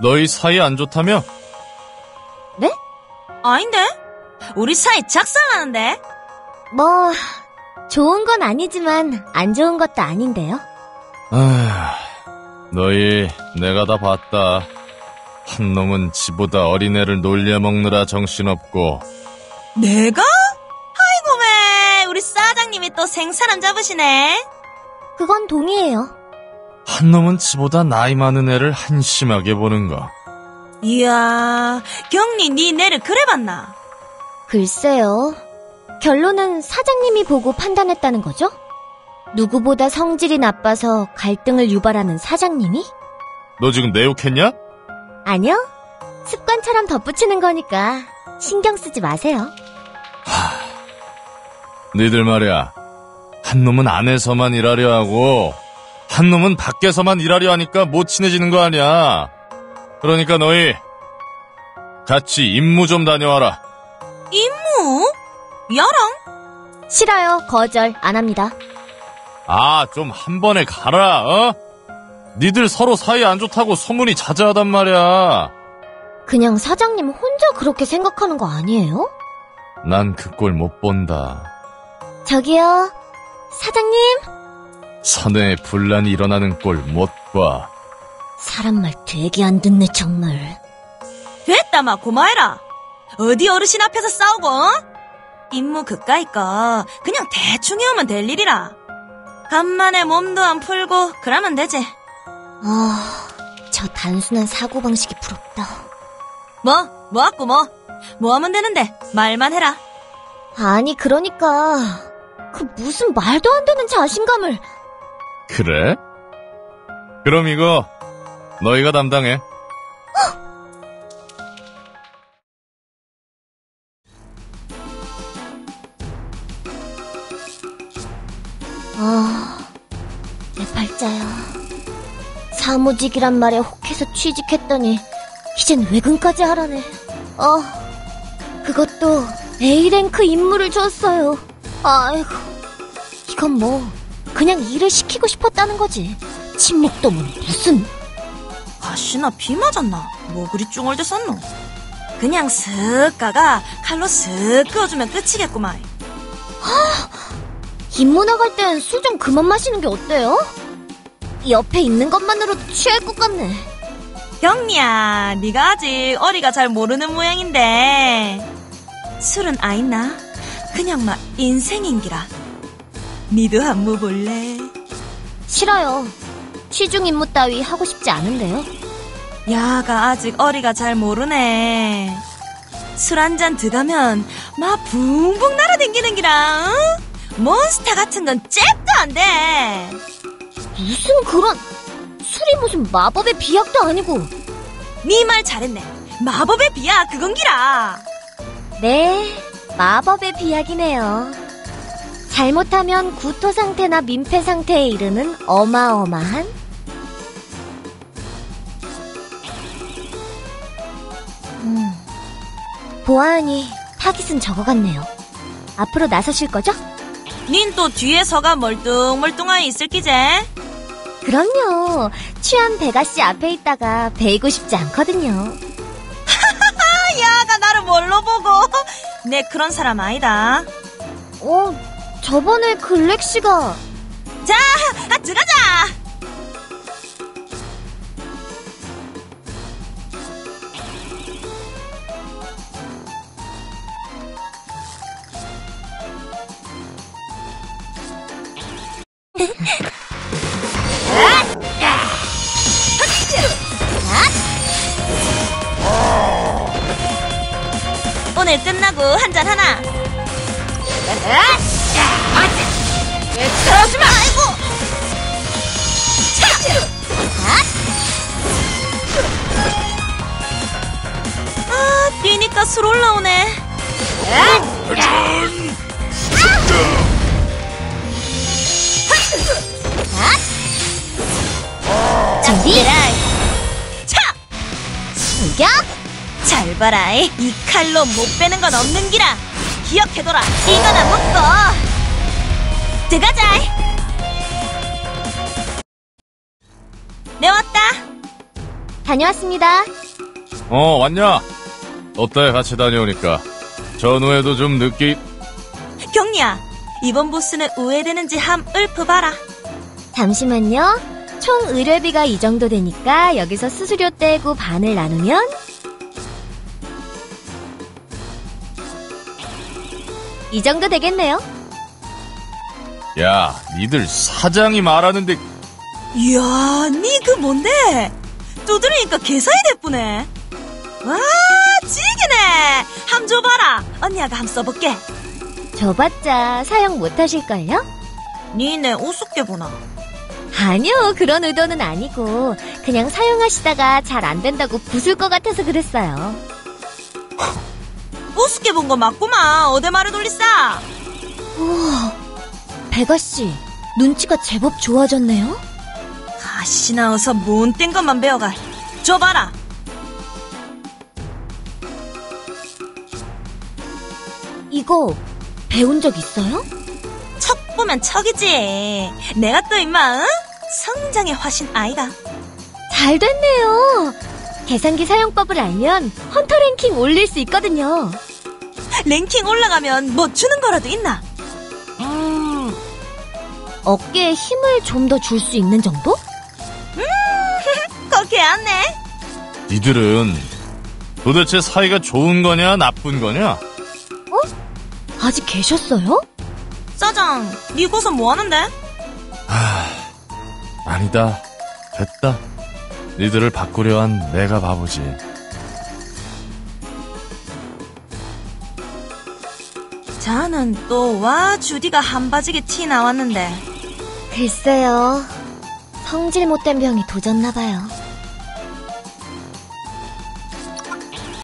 너희 사이 안 좋다며? 네? 아닌데? 우리 사이 작살나는데? 뭐 좋은 건 아니지만 안 좋은 것도 아닌데요. 너희 내가 다 봤다. 한 놈은 지보다 어린애를 놀려먹느라 정신없고. 내가? 아이고 매 우리 사장님이 또 생사람 잡으시네. 그건 동의해요. 한 놈은 지보다 나이 많은 애를 한심하게 보는 거. 이야, 경리 니 내를 그래 봤나? 글쎄요. 결론은 사장님이 보고 판단했다는 거죠? 누구보다 성질이 나빠서 갈등을 유발하는 사장님이? 너 지금 내 욕했냐? 아니요. 습관처럼 덧붙이는 거니까 신경 쓰지 마세요. 니들 말이야. 한 놈은 안에서만 일하려 하고 한 놈은 밖에서만 일하려 하니까 못 친해지는 거 아니야. 그러니까 너희 같이 임무 좀 다녀와라. 임무? 야랑? 싫어요. 거절 안 합니다. 좀 한 번에 가라. 어? 니들 서로 사이 안 좋다고 소문이 자자하단 말이야. 그냥 사장님 혼자 그렇게 생각하는 거 아니에요? 난 그 꼴 못 본다. 저기요. 사장님. 사내에 분란이 일어나는 꼴 못 봐. 사람 말 되게 안 듣네 정말. 됐다 마 고마해라. 어디 어르신 앞에서 싸우고 어? 임무 그까이 거 그냥 대충 해오면 될 일이라. 간만에 몸도 안 풀고 그러면 되지. 저 단순한 사고방식이 부럽다. 뭐 하면 되는데 말만 해라. 아니 그러니까 그 무슨 말도 안 되는 자신감을. 그래? 그럼 이거 너희가 담당해. 내 팔자야. 사무직이란 말에 혹해서 취직했더니 이젠 외근까지 하라네. 그것도 A랭크 임무를 줬어요. 아이고, 이건 뭐 그냥 일을 시키고 싶었다는 거지. 침묵도문 무슨. 아씨나 비 맞았나? 뭐 그리 쭝얼댔었노? 그냥 슥 가가 칼로 슥 그어주면 끝이겠구만. 임무 나갈 땐 술 좀 그만 마시는 게 어때요? 옆에 있는 것만으로도 취할 것 같네. 경리야, 네가 아직 어리가 잘 모르는 모양인데 술은 아있나? 그냥 막 인생인기라. 니도 한무 볼래? 싫어요. 취중 임무 따위 하고 싶지 않은데요. 야가 아직 어리가 잘 모르네. 술 한잔 들어가면 막 붕붕 날아댕기는 기라. 응? 몬스터 같은 건 잽도 안 돼. 무슨 그런. 술이 무슨 마법의 비약도 아니고. 네 말 잘했네. 마법의 비약 그건 기라. 네, 마법의 비약이네요. 잘못하면 구토 상태나 민폐 상태에 이르는 어마어마한. 보아하니 타깃은 저거 같네요. 앞으로 나서실 거죠? 닌 또 뒤에 서가 멀뚱멀뚱하게 있을 기제? 그럼요. 취한 베가씨 앞에 있다가 베이고 싶지 않거든요. 야가 나를 뭘로 보고? 내 그런 사람 아니다. 저번에 글렉씨가. 자, 들어가자. 오늘 끝나고 한잔 하나. 들어주마. 아이고. 뛰니까 술 올라오네. 준비. 차. 공격. 잘 봐라. 이 칼로 못 빼는 건 없는 기라. 기억해둬라. 이거나 먹고 들어가자. 내 왔다. 다녀왔습니다. 왔냐? 어때, 같이 다녀오니까. 전후에도 좀 늦게... 경리야, 이번 보스는 우회되는지 함 읊어봐라. 잠시만요. 총 의뢰비가 이 정도 되니까 여기서 수수료 떼고 반을 나누면 이 정도 되겠네요. 야, 니들 사장이 말하는데... 이야, 니 그 뭔데? 두드리니까 계산이 됐쁘네. 와, 지기네. 함 줘봐라. 언니가 함 써볼게. 줘봤자 사용 못하실걸요? 니네 우습게 보나? 아니요, 그런 의도는 아니고 그냥 사용하시다가 잘 안 된다고 부술 것 같아서 그랬어요. 우습게 본 거 맞구만. 어디 말을 돌리싸? 우와, 베가씨 눈치가 제법 좋아졌네요? 가시나 어서 못된 것만 배워가. 줘봐라. 이거 배운 적 있어요? 척 보면 척이지. 내가 또 임마, 응? 성장의 화신 아이가. 잘 됐네요. 계산기 사용법을 알면 헌터 랭킹 올릴 수 있거든요. 랭킹 올라가면 뭐 주는 거라도 있나? 어깨에 힘을 좀 더 줄 수 있는 정도? 그렇게 안네. 니들은 도대체 사이가 좋은 거냐, 나쁜 거냐? 아직 계셨어요? 짜장, 니 고서 뭐 하는데? 아니다. 됐다. 니들을 바꾸려 한 내가 바보지. 자는 또 와 주디가 한바지게 티 나왔는데. 글쎄요. 성질 못된 병이 도졌나봐요.